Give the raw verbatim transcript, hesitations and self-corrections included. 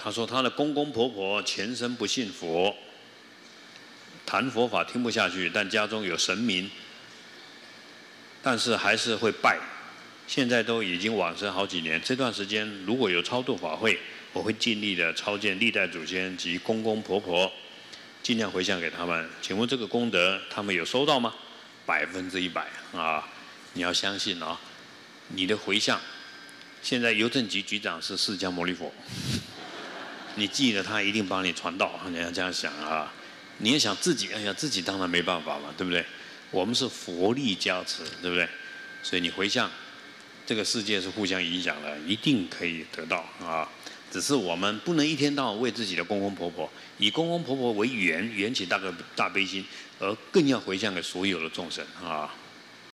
他说他的公公婆婆前生不信佛，谈佛法听不下去，但家中有神明，但是还是会拜。现在都已经往生好几年，这段时间如果有超度法会，我会尽力的超荐历代祖先及公公婆婆，尽量回向给他们。请问这个功德他们有收到吗？百分之一百啊！你要相信啊，你的回向。现在邮政局局长是释迦牟尼佛，你记得他一定帮你传道，你要这样想啊。你要想自己，哎呀，自己当然没办法嘛，对不对？我们是佛力加持，对不对？所以你回向。这个世界是互相影响的，一定可以得到啊！只是我们不能一天到晚为自己的公公婆婆，以公公婆婆为缘，缘起大个大悲心，而更要回向给所有的众生啊！